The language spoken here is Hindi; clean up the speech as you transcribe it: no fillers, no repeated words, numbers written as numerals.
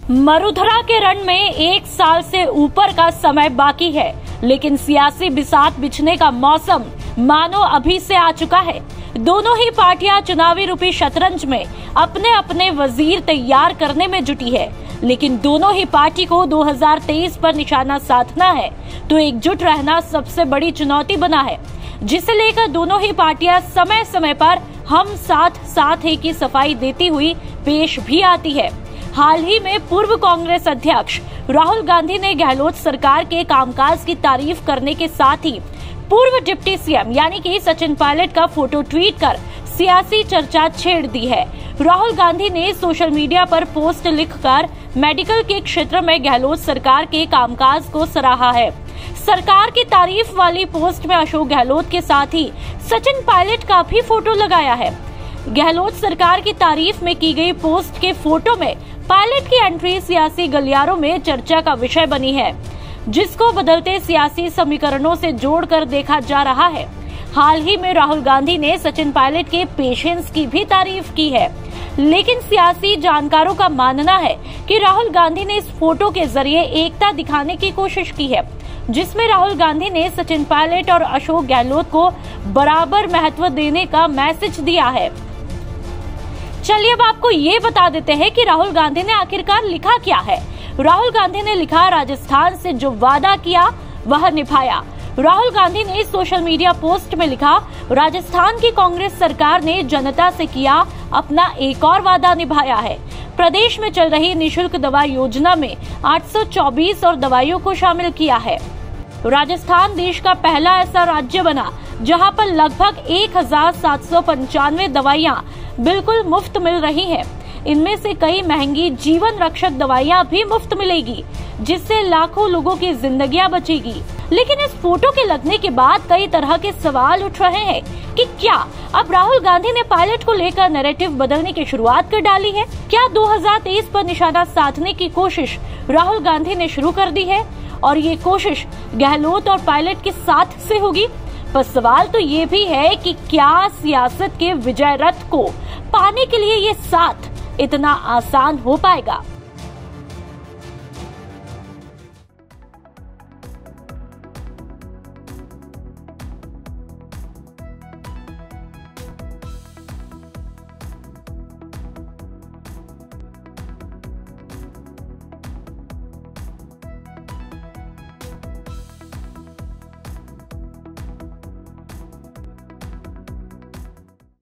मरुधरा के रण में 1 साल से ऊपर का समय बाकी है, लेकिन सियासी बिसात बिछने का मौसम मानो अभी से आ चुका है। दोनों ही पार्टियां चुनावी रूपी शतरंज में अपने अपने वजीर तैयार करने में जुटी है, लेकिन दोनों ही पार्टी को 2023 पर निशाना साधना है तो एकजुट रहना सबसे बड़ी चुनौती बना है, जिसे लेकर दोनों ही पार्टियां समय समय पर हम साथ साथ है की सफाई देती हुई पेश भी आती है। हाल ही में पूर्व कांग्रेस अध्यक्ष राहुल गांधी ने गहलोत सरकार के कामकाज की तारीफ करने के साथ ही पूर्व डिप्टी सीएम यानी कि सचिन पायलट का फोटो ट्वीट कर सियासी चर्चा छेड़ दी है। राहुल गांधी ने सोशल मीडिया पर पोस्ट लिखकर मेडिकल के क्षेत्र में गहलोत सरकार के कामकाज को सराहा है। सरकार की तारीफ वाली पोस्ट में अशोक गहलोत के साथ ही सचिन पायलट का भी फोटो लगाया है। गहलोत सरकार की तारीफ में की गई पोस्ट के फोटो में पायलट की एंट्री सियासी गलियारों में चर्चा का विषय बनी है, जिसको बदलते सियासी समीकरणों से जोड़कर देखा जा रहा है। हाल ही में राहुल गांधी ने सचिन पायलट के पेशेंस की भी तारीफ की है, लेकिन सियासी जानकारों का मानना है कि राहुल गांधी ने इस फोटो के जरिए एकता दिखाने की कोशिश की है, जिसमें राहुल गांधी ने सचिन पायलट और अशोक गहलोत को बराबर महत्व देने का मैसेज दिया है। चलिए अब आपको ये बता देते हैं कि राहुल गांधी ने आखिरकार लिखा क्या है। राहुल गांधी ने लिखा, राजस्थान से जो वादा किया वह निभाया। राहुल गांधी ने सोशल मीडिया पोस्ट में लिखा, राजस्थान की कांग्रेस सरकार ने जनता से किया अपना एक और वादा निभाया है। प्रदेश में चल रही निशुल्क दवा योजना में 824 और दवाइयों को शामिल किया है। राजस्थान देश का पहला ऐसा राज्य बना जहां पर लगभग 1795 दवाइयां बिल्कुल मुफ्त मिल रही हैं। इनमें से कई महंगी जीवन रक्षक दवाइयां भी मुफ्त मिलेगी, जिससे लाखों लोगों की जिंदगियां बचेगी। लेकिन इस फोटो के लगने के बाद कई तरह के सवाल उठ रहे हैं कि क्या अब राहुल गांधी ने पायलट को लेकर नैरेटिव बदलने की शुरुआत कर डाली है? क्या 2023 पर निशाना साधने की कोशिश राहुल गांधी ने शुरू कर दी है और ये कोशिश गहलोत और पायलट के साथ से होगी? पर सवाल तो ये भी है कि क्या सियासत के विजय रथ को पाने के लिए ये साथ इतना आसान हो पाएगा?